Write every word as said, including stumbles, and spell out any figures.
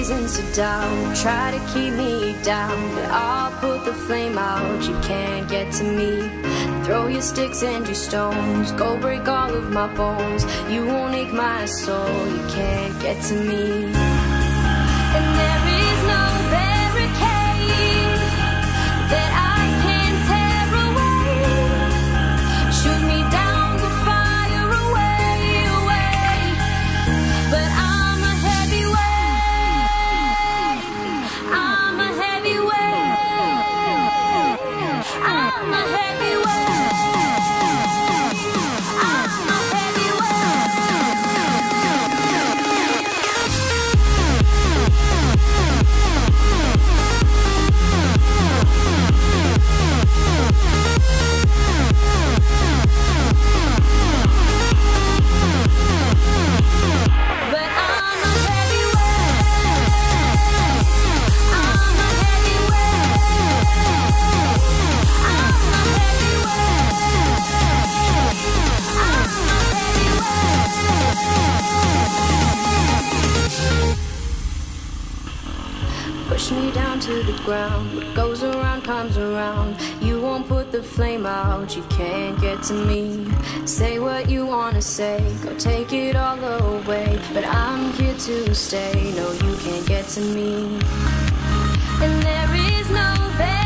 reasons to doubt, try to keep me down, but I'll put the flame out. You can't get to me. Throw your sticks and your stones, go break all of my bones. You won't ache my soul, you can't get to me. And there is no barricade that I can tear away. Shoot me down to fire away, away. But I'm a heavyweight, I'm a heavyweight, I'm a heavyweight. Push me down to the ground. What goes around comes around. You won't put the flame out, you can't get to me. Say what you wanna say, go take it all away, but I'm here to stay. No, you can't get to me. And there is no bed